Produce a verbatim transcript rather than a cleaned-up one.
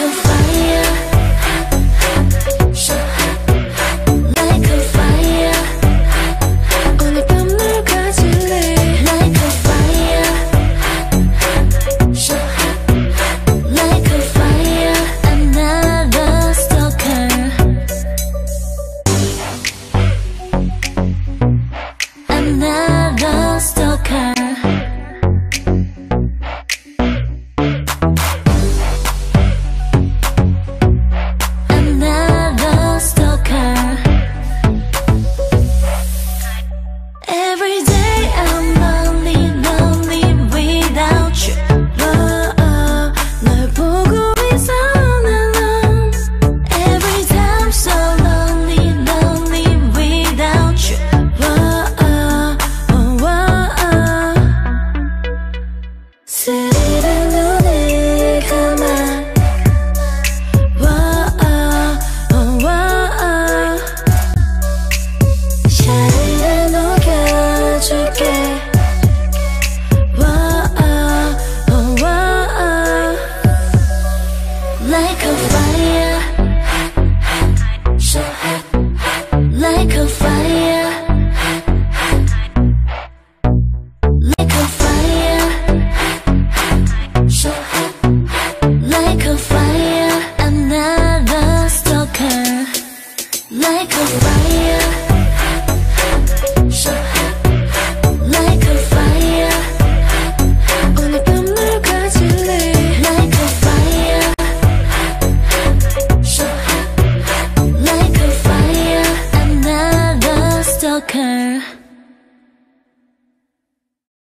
like a fire, so hot, like a fire. 오늘 밤 널 가질래. Like a fire, so hot, like a fire. I'm not a stalker. I'm not a stalker. Every day I'm lonely, lonely without you. Oh, oh, 널 보고 있어 alone. Every time I'm so lonely, lonely without you. Oh, oh, oh, oh, oh. 스리는 눈을 감아. Oh, oh, oh, oh, oh. 샤이를 녹여줄게. Whoa, oh, oh, oh. Like a fire, so hot, like a fire, like a fire, so hot, like a fire. I'm not a stalker. Like a fire, so hot, like a fire. 오늘 밤 널 가질래. Like a fire, so hot, like a fire. I'm not a stalker.